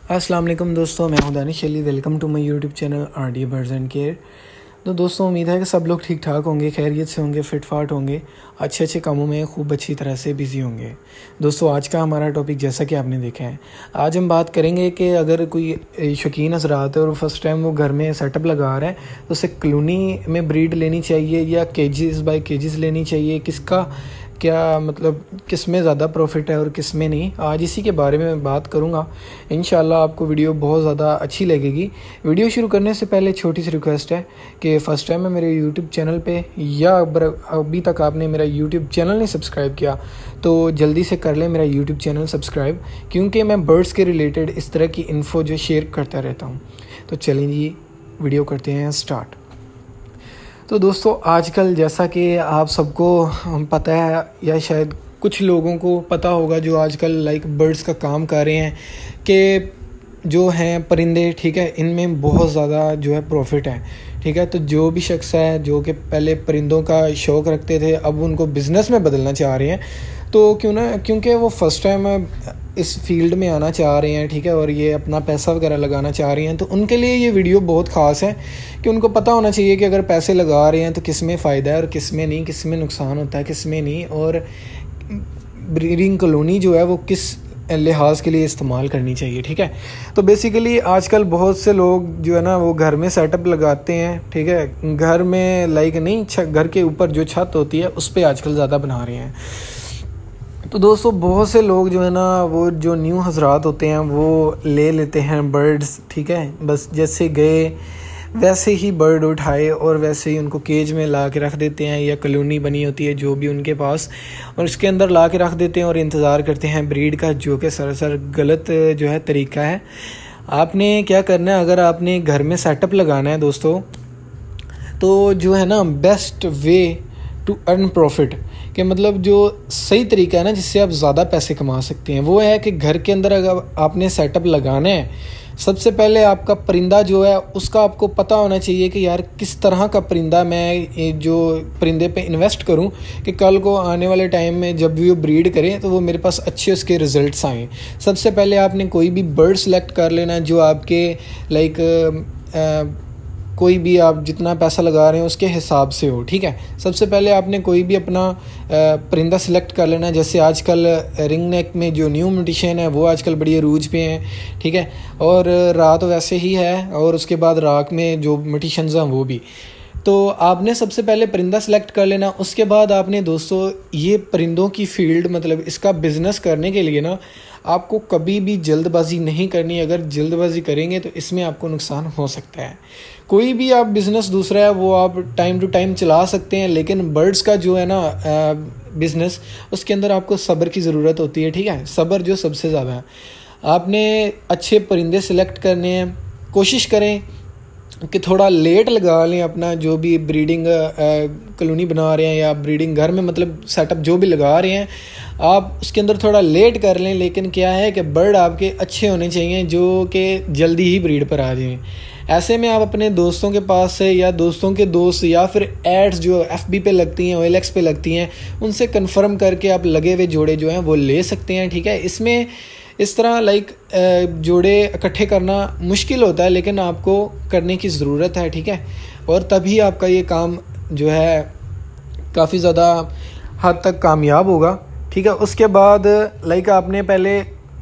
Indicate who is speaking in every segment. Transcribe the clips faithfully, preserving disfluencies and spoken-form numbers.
Speaker 1: अस्सलाम वालेकुम दोस्तों, मैं हूं Danish Ali. Welcome to my YouTube channel R D birds and care. तो दोस्तों, उम्मीद है कि सब लोग ठीक ठाक होंगे, खैरियत से होंगे, फिट फाट होंगे, अच्छे अच्छे कामों में खूब अच्छी तरह से बिज़ी होंगे। दोस्तों, आज का हमारा टॉपिक जैसा कि आपने देखा है, आज हम बात करेंगे कि अगर कोई शौकीन हज़रात है और फर्स्ट टाइम वो घर में सेटअप लगा रहा है तो उसे कॉलोनी में ब्रीड लेनी चाहिए या केजीज़ बाय केजीज़ लेनी चाहिए, किसका क्या मतलब किस में ज़्यादा प्रॉफिट है और किस में नहीं। आज इसी के बारे में मैं बात करूँगा। इंशाल्लाह आपको वीडियो बहुत ज़्यादा अच्छी लगेगी। वीडियो शुरू करने से पहले छोटी सी रिक्वेस्ट है कि फ़र्स्ट टाइम है मेरे यूट्यूब चैनल पे या अभी तक आपने मेरा यूट्यूब चैनल नहीं सब्सक्राइब किया तो जल्दी से कर लें मेरा यूट्यूब चैनल सब्सक्राइब, क्योंकि मैं बर्ड्स के रिलेटेड इस तरह की इन्फो जो शेयर करता रहता हूँ। तो चलिए जी, वीडियो करते हैं स्टार्ट। तो दोस्तों, आजकल जैसा कि आप सबको पता है या शायद कुछ लोगों को पता होगा जो आजकल लाइक बर्ड्स का काम कर रहे हैं कि जो हैं परिंदे, ठीक है, इनमें बहुत ज़्यादा जो है प्रॉफिट है, ठीक है। तो जो भी शख्स है जो कि पहले परिंदों का शौक़ रखते थे, अब उनको बिज़नेस में बदलना चाह रहे हैं, तो क्यों ना क्योंकि वो फ़र्स्ट टाइम इस फील्ड में आना चाह रहे हैं, ठीक है, और ये अपना पैसा वगैरह लगाना चाह रहे हैं, तो उनके लिए ये वीडियो बहुत ख़ास है कि उनको पता होना चाहिए कि अगर पैसे लगा रहे हैं तो किस में फ़ायदा है और किस में नहीं, किस में नुकसान होता है, किस में नहीं, और ब्रीडिंग कॉलोनी जो है वो किस लिहाज के लिए इस्तेमाल करनी चाहिए, ठीक है। तो बेसिकली आजकल बहुत से लोग जो है ना वो घर में सेटअप लगाते हैं, ठीक है, घर में लाइक नहीं, घर के ऊपर जो छत होती है उस पर आजकल ज़्यादा बना रहे हैं। तो दोस्तों, बहुत से लोग जो है ना वो जो न्यू हज़रात होते हैं वो ले लेते हैं बर्ड्स, ठीक है, बस जैसे गए वैसे ही बर्ड उठाए और वैसे ही उनको केज में ला के रख देते हैं या कॉलोनी बनी होती है जो भी उनके पास, और उसके अंदर ला के रख देते हैं और इंतज़ार करते हैं ब्रीड का, जो कि सरासर गलत जो है तरीका है। आपने क्या करना है, अगर आपने घर में सेटअप लगाना है दोस्तों, तो जो है ना best way to earn profit कि मतलब जो सही तरीका है ना जिससे आप ज़्यादा पैसे कमा सकते हैं, वो है कि घर के अंदर अगर आपने सेटअप लगाना है, सबसे पहले आपका परिंदा जो है उसका आपको पता होना चाहिए कि यार किस तरह का परिंदा मैं जो परिंदे पे इन्वेस्ट करूं कि कल को आने वाले टाइम में जब भी वो ब्रीड करें तो वो मेरे पास अच्छे उसके रिज़ल्ट्स आएँ। सबसे पहले आपने कोई भी बर्ड सेलेक्ट कर लेना जो आपके लाइक कोई भी आप जितना पैसा लगा रहे हैं उसके हिसाब से हो, ठीक है। सबसे पहले आपने कोई भी अपना परिंदा सिलेक्ट कर लेना, जैसे आजकल रिंग नेक में जो न्यू म्यूटेशन है वो आजकल बड़ी अरूज पे हैं, ठीक है, और रात वैसे ही है, और उसके बाद राख में जो म्यूटेशंस हैं वो भी। तो आपने सबसे पहले परिंदा सेलेक्ट कर लेना। उसके बाद आपने दोस्तों ये परिंदों की फील्ड मतलब इसका बिज़नेस करने के लिए ना आपको कभी भी जल्दबाजी नहीं करनी। अगर जल्दबाजी करेंगे तो इसमें आपको नुकसान हो सकता है। कोई भी आप बिज़नेस दूसरा है वो आप टाइम टू टाइम चला सकते हैं, लेकिन बर्ड्स का जो है ना बिज़नेस उसके अंदर आपको सब्र की ज़रूरत होती है, ठीक है, सब्र जो सबसे ज़्यादा है। आपने अच्छे परिंदे सेलेक्ट करने हैं, कोशिश करें कि थोड़ा लेट लगा लें अपना जो भी ब्रीडिंग कॉलोनी बना रहे हैं या ब्रीडिंग घर में मतलब सेटअप जो भी लगा रहे हैं आप उसके अंदर थोड़ा लेट कर लें, लेकिन क्या है कि बर्ड आपके अच्छे होने चाहिए जो कि जल्दी ही ब्रीड पर आ जाएं। ऐसे में आप अपने दोस्तों के पास से या दोस्तों के दोस्त या फिर एड्स जो एफ बी पे लगती हैं, ओ एल एक्स पे लगती हैं, उनसे कंफर्म करके आप लगे हुए जोड़े जो हैं वो ले सकते हैं, ठीक है। इसमें इस तरह लाइक जोड़े इकट्ठे करना मुश्किल होता है, लेकिन आपको करने की ज़रूरत है, ठीक है, और तभी आपका ये काम जो है काफ़ी ज़्यादा हद तक कामयाब होगा, ठीक है। उसके बाद लाइक आपने पहले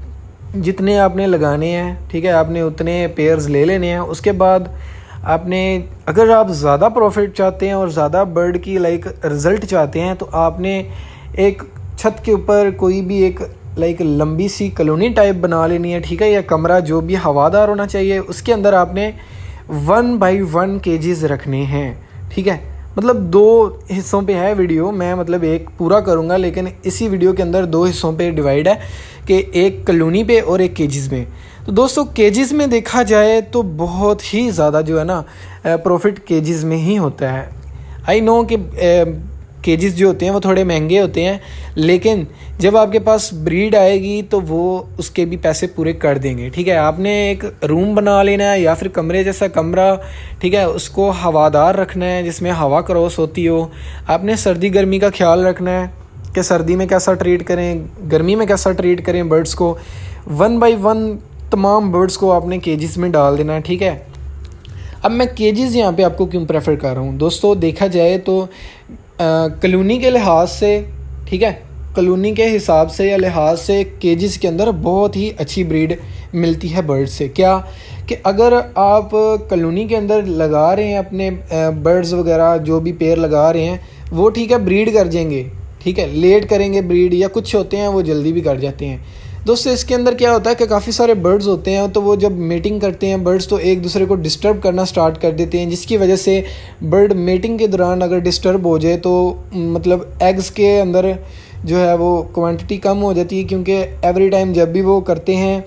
Speaker 1: जितने आपने लगाने हैं, ठीक है, आपने उतने पेयर्स ले लेने हैं। उसके बाद आपने अगर आप ज़्यादा प्रॉफिट चाहते हैं और ज़्यादा बर्ड की लाइक रिज़ल्ट चाहते हैं तो आपने एक छत के ऊपर कोई भी एक लाइक लंबी सी कॉलोनी टाइप बना लेनी है, ठीक है, या कमरा जो भी हवादार होना चाहिए। उसके अंदर आपने वन बाई वन केजीज़ रखने हैं, ठीक है। मतलब दो हिस्सों पे है वीडियो, मैं मतलब एक पूरा करूँगा, लेकिन इसी वीडियो के अंदर दो हिस्सों पे डिवाइड है कि एक कॉलोनी पे और एक केजीज़ में। तो दोस्तों, केजीज़ में देखा जाए तो बहुत ही ज़्यादा जो है ना प्रॉफिट केजीज़ में ही होता है। आई नो कि केजीज़ जो होते हैं वो थोड़े महंगे होते हैं, लेकिन जब आपके पास ब्रीड आएगी तो वो उसके भी पैसे पूरे कर देंगे, ठीक है। आपने एक रूम बना लेना है या फिर कमरे जैसा कमरा, ठीक है, उसको हवादार रखना है जिसमें हवा क्रॉस होती हो। आपने सर्दी गर्मी का ख्याल रखना है कि सर्दी में कैसा ट्रीट करें, गर्मी में कैसा ट्रीट करें बर्ड्स को। वन बाई वन तमाम बर्ड्स को आपने केजेस में डाल देना है, ठीक है। अब मैं केजेस यहाँ पे आपको क्यों प्रेफर कर रहा हूँ दोस्तों, देखा जाए तो कॉलोनी के लिहाज से, ठीक है, कॉलोनी के हिसाब से या लिहाज से केजेस के अंदर बहुत ही अच्छी ब्रीड मिलती है बर्ड से। क्या कि अगर आप कॉलोनी के अंदर लगा रहे हैं अपने बर्ड्स वगैरह जो भी पेयर लगा रहे हैं वो, ठीक है, ब्रीड कर जाएंगे, ठीक है, लेट करेंगे ब्रीड, या कुछ होते हैं वो जल्दी भी कर जाते हैं। दोस्तों इसके अंदर क्या होता है कि काफ़ी सारे बर्ड्स होते हैं, तो वो जब मेटिंग करते हैं बर्ड्स तो एक दूसरे को डिस्टर्ब करना स्टार्ट कर देते हैं, जिसकी वजह से बर्ड मेटिंग के दौरान अगर डिस्टर्ब हो जाए तो मतलब एग्स के अंदर जो है वो क्वांटिटी कम हो जाती है, क्योंकि एवरी टाइम जब भी वो करते हैं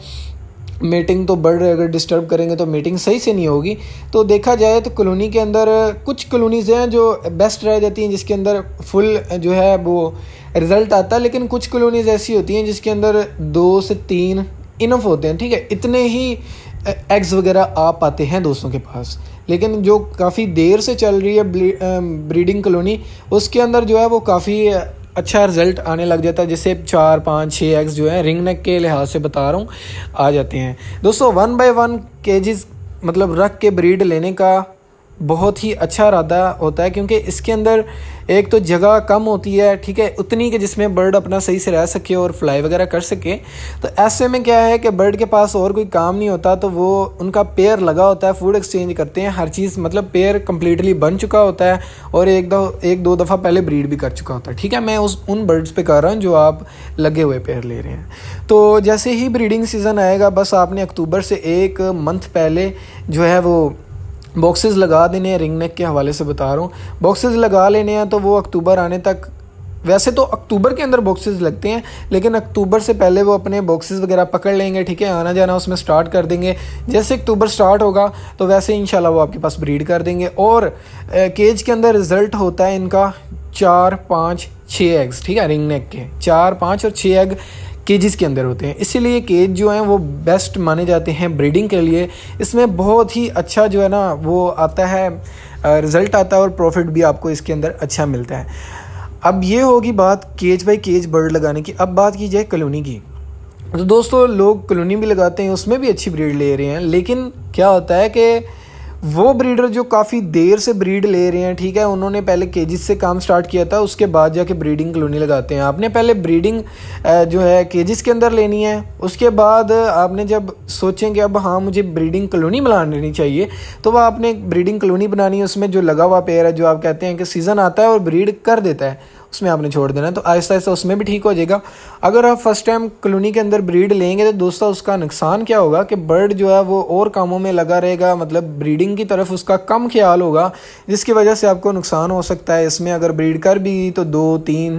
Speaker 1: मेटिंग तो बर्ड अगर डिस्टर्ब करेंगे तो मेटिंग सही से नहीं होगी। तो देखा जाए तो कॉलोनी के अंदर कुछ कॉलोनीज़ हैं जो बेस्ट रह जाती हैं जिसके अंदर फुल जो है वो रिज़ल्ट आता है, लेकिन कुछ कॉलोनीज़ ऐसी होती हैं जिसके अंदर दो से तीन इनफ होते हैं, ठीक है, इतने ही एग्स वगैरह आ पाते हैं दोस्तों के पास। लेकिन जो काफ़ी देर से चल रही है ब्रीडिंग कॉलोनी उसके अंदर जो है वो काफ़ी अच्छा रिजल्ट आने लग जाता है, जैसे चार पाँच छः एग्स जो है रिंग नेक के लिहाज से बता रहा हूँ आ जाते हैं। दोस्तों वन बाय वन केजेस मतलब रख के ब्रीड लेने का बहुत ही अच्छा इरादा होता है, क्योंकि इसके अंदर एक तो जगह कम होती है, ठीक है, उतनी कि जिसमें बर्ड अपना सही से रह सके और फ्लाई वगैरह कर सके। तो ऐसे में क्या है कि बर्ड के पास और कोई काम नहीं होता, तो वो उनका पेयर लगा होता है, फूड एक्सचेंज करते हैं, हर चीज़ मतलब पेयर कम्प्लीटली बन चुका होता है और एक दो एक दो दफ़ा पहले ब्रीड भी कर चुका होता है, ठीक है। मैं उस उन बर्ड्स पे कर रहा हूँ जो आप लगे हुए पेयर ले रहे हैं। तो जैसे ही ब्रीडिंग सीज़न आएगा बस आपने अक्टूबर से एक मंथ पहले जो है वो बॉक्सेस लगा देने हैं, रिंग नेक के हवाले से बता रहा हूँ, बॉक्सेस लगा लेने हैं। तो वो अक्टूबर आने तक, वैसे तो अक्टूबर के अंदर बॉक्सेस लगते हैं, लेकिन अक्टूबर से पहले वो अपने बॉक्सेस वगैरह पकड़ लेंगे, ठीक है, आना जाना उसमें स्टार्ट कर देंगे। जैसे अक्टूबर स्टार्ट होगा तो वैसे इंशाल्लाह वो आपके पास ब्रीड कर देंगे। और केज के अंदर रिज़ल्ट होता है इनका चार पाँच छः एग्स, ठीक है, रिंग नेक के चार पाँच और छः एग केजेस के अंदर होते हैं, इसीलिए केज जो हैं वो बेस्ट माने जाते हैं ब्रीडिंग के लिए। इसमें बहुत ही अच्छा जो है ना वो आता है, रिज़ल्ट आता है और प्रॉफिट भी आपको इसके अंदर अच्छा मिलता है। अब ये होगी बात केज बाई केज बर्ड लगाने की। अब बात की जाए कॉलोनी की, तो दोस्तों लोग कॉलोनी भी लगाते हैं, उसमें भी अच्छी ब्रीड ले रहे हैं, लेकिन क्या होता है कि वो ब्रीडर जो काफ़ी देर से ब्रीड ले रहे हैं, ठीक है, उन्होंने पहले केजेस से काम स्टार्ट किया था, उसके बाद जाके ब्रीडिंग कॉलोनी लगाते हैं। आपने पहले ब्रीडिंग जो है केजेस के अंदर लेनी है, उसके बाद आपने जब सोचेंगे अब हाँ मुझे ब्रीडिंग कॉलोनी बना लेनी चाहिए, तो वह आपने ब्रीडिंग कॉलोनी बनानी है। उसमें जो लगा हुआ पेयर है, जो आप कहते हैं कि सीज़न आता है और ब्रीड कर देता है, उसमें आपने छोड़ देना है, तो आहिस्ता आहिस्ता उसमें भी ठीक हो जाएगा। अगर आप फर्स्ट टाइम कॉलोनी के अंदर ब्रीड लेंगे तो दोस्तों उसका नुकसान क्या होगा कि बर्ड जो है वो और कामों में लगा रहेगा, मतलब ब्रीडिंग की तरफ उसका कम ख्याल होगा, जिसकी वजह से आपको नुकसान हो सकता है। इसमें अगर ब्रीड कर भी तो दो तीन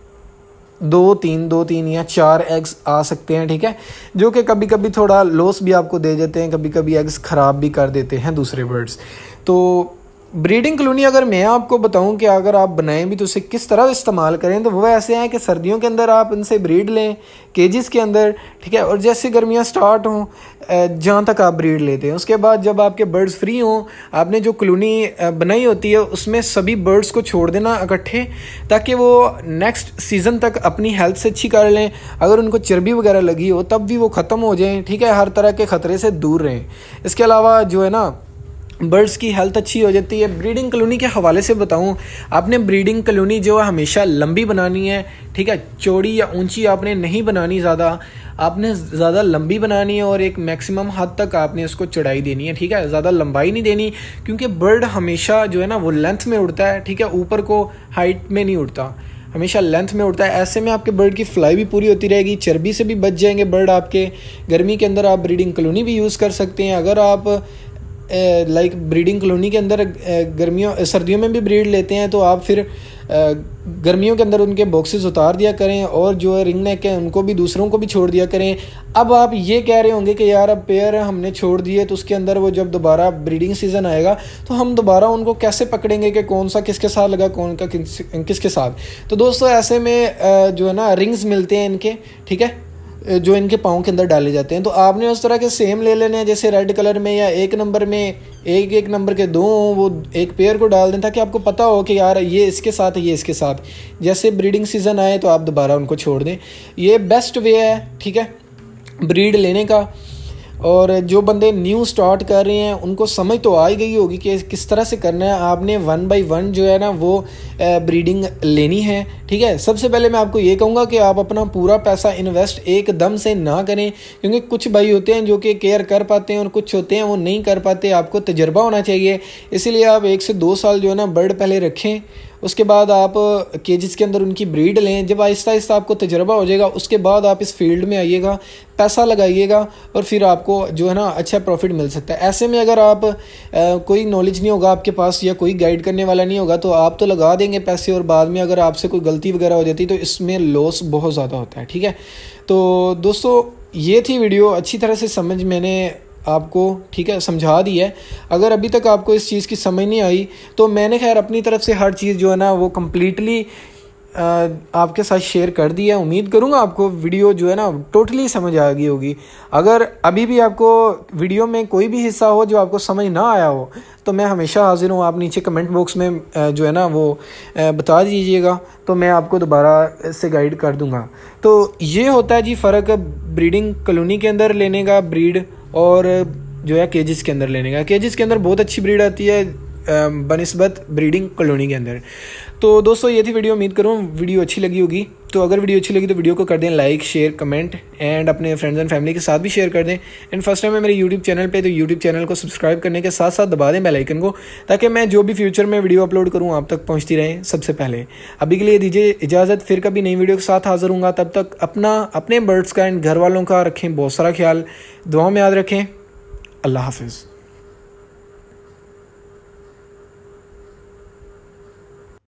Speaker 1: दो तीन दो तीन या चार एग्स आ सकते हैं, ठीक है, जो कि कभी कभी थोड़ा लॉस भी आपको दे देते हैं, कभी कभी एग्स ख़राब भी कर देते हैं दूसरे बर्ड्स। तो ब्रीडिंग कॉलोनी अगर मैं आपको बताऊं कि अगर आप बनाएं भी तो उसे किस तरह इस्तेमाल करें, तो वो ऐसे हैं कि सर्दियों के अंदर आप इनसे ब्रीड लें केजेस के अंदर, ठीक है, और जैसे गर्मियां स्टार्ट हों जहाँ तक आप ब्रीड लेते हैं, उसके बाद जब आपके बर्ड्स फ्री हों, आपने जो कॉलोनी बनाई होती है उसमें सभी बर्ड्स को छोड़ देना इकट्ठे, ताकि वो नेक्स्ट सीज़न तक अपनी हेल्थ से अच्छी कर लें। अगर उनको चर्बी वगैरह लगी हो तब भी वो ख़त्म हो जाएँ, ठीक है, हर तरह के ख़तरे से दूर रहें। इसके अलावा जो है ना बर्ड्स की हेल्थ अच्छी हो जाती है। ब्रीडिंग कॉलोनी के हवाले से बताऊं, आपने ब्रीडिंग कॉलोनी जो है हमेशा लंबी बनानी है, ठीक है, चौड़ी या ऊंची आपने नहीं बनानी, ज़्यादा आपने ज़्यादा लंबी बनानी है और एक मैक्सिमम हद तक आपने उसको चौड़ाई देनी है, ठीक है, ज़्यादा लंबाई नहीं देनी, क्योंकि बर्ड हमेशा जो है ना वो लेंथ में उड़ता है, ठीक है, ऊपर को हाइट में नहीं उड़ता, हमेशा लेंथ में उड़ता है। ऐसे में आपके बर्ड की फ्लाई भी पूरी होती रहेगी, चर्बी से भी बच जाएंगे बर्ड आपके। गर्मी के अंदर आप ब्रीडिंग कॉलोनी भी यूज़ कर सकते हैं। अगर आप लाइक ब्रीडिंग कॉलोनी के अंदर गर्मियों सर्दियों में भी ब्रीड लेते हैं तो आप फिर गर्मियों के अंदर उनके बॉक्सेस उतार दिया करें और जो है रिंग नेक है उनको भी दूसरों को भी छोड़ दिया करें। अब आप ये कह रहे होंगे कि यार अब पेयर हमने छोड़ दिए तो उसके अंदर वो जब दोबारा ब्रीडिंग सीज़न आएगा तो हम दोबारा उनको कैसे पकड़ेंगे कि कौन सा किसके साथ लगा, कौन का किस, किसके साथ। तो दोस्तों ऐसे में जो है ना रिंग्स मिलते हैं इनके, ठीक है, जो इनके पाँव के अंदर डाले जाते हैं। तो आपने उस तरह के सेम ले लेने हैं, जैसे रेड कलर में या एक नंबर में एक एक नंबर के दो हों, वो एक पेयर को डाल दें ताकि आपको पता हो कि यार ये इसके साथ है ये इसके साथ। जैसे ब्रीडिंग सीज़न आए तो आप दोबारा उनको छोड़ दें। ये बेस्ट वे है, ठीक है, ब्रीड लेने का। और जो बंदे न्यू स्टार्ट कर रहे हैं उनको समझ तो आ ही गई होगी कि किस तरह से करना है। आपने वन बाय वन जो है ना वो ब्रीडिंग लेनी है, ठीक है। सबसे पहले मैं आपको ये कहूँगा कि आप अपना पूरा पैसा इन्वेस्ट एकदम से ना करें, क्योंकि कुछ भाई होते हैं जो कि केयर कर पाते हैं और कुछ होते हैं वो नहीं कर पाते। आपको तजर्बा होना चाहिए, इसीलिए आप एक से दो साल जो है ना बर्ड पहले रखें, उसके बाद आप केजेस के अंदर उनकी ब्रीड लें। जब आहिस्ता आहिस्ता आपको तजर्बा हो जाएगा उसके बाद आप इस फील्ड में आइएगा, पैसा लगाइएगा और फिर आपको जो है ना अच्छा प्रॉफिट मिल सकता है। ऐसे में अगर आप आ, कोई नॉलेज नहीं होगा आपके पास या कोई गाइड करने वाला नहीं होगा तो आप तो लगा देंगे पैसे और बाद में अगर आपसे कोई गलती वगैरह हो जाती तो इसमें लॉस बहुत ज़्यादा होता है, ठीक है। तो दोस्तों ये थी वीडियो, अच्छी तरह से समझ मैंने आपको ठीक है समझा दी है। अगर अभी तक आपको इस चीज़ की समझ नहीं आई तो मैंने खैर अपनी तरफ से हर चीज़ जो है ना वो कम्प्लीटली आपके साथ शेयर कर दी है। उम्मीद करूँगा आपको वीडियो जो है ना टोटली समझ आ गई होगी। अगर अभी भी आपको वीडियो में कोई भी हिस्सा हो जो आपको समझ ना आया हो तो मैं हमेशा हाजिर हूँ, आप नीचे कमेंट बॉक्स में जो है ना वो बता दीजिएगा तो मैं आपको दोबारा से गाइड कर दूँगा। तो ये होता है जी फ़र्क ब्रीडिंग कॉलोनी के अंदर लेने का ब्रीड और जो है केजेस के अंदर लेने का। केजेस के अंदर बहुत अच्छी ब्रीड आती है बनिस्बत ब्रीडिंग कॉलोनी के अंदर। तो दोस्तों ये थी वीडियो, उम्मीद करूँ वीडियो अच्छी लगी होगी। तो अगर वीडियो अच्छी लगी तो वीडियो को कर दें लाइक, शेयर, कमेंट एंड अपने फ्रेंड्स एंड फैमिली के साथ भी शेयर कर दें। एंड फर्स्ट टाइम है मेरे यूट्यूब चैनल पे तो यूट्यूब चैनल को सब्सक्राइब करने के साथ साथ दबा दें बेल आइकन को, ताकि मैं जो भी फ्यूचर में वीडियो अपलोड करूँ आप तक पहुँचती रहे सबसे पहले। अभी के लिए दीजिए इजाज़त, फिर कभी नई वीडियो के साथ हाजिर हूँगा। तब तक अपना, अपने बर्ड्स का एंड घर वालों का रखें बहुत सारा ख्याल, दुआ में याद रखें। अल्लाह हाफिज़।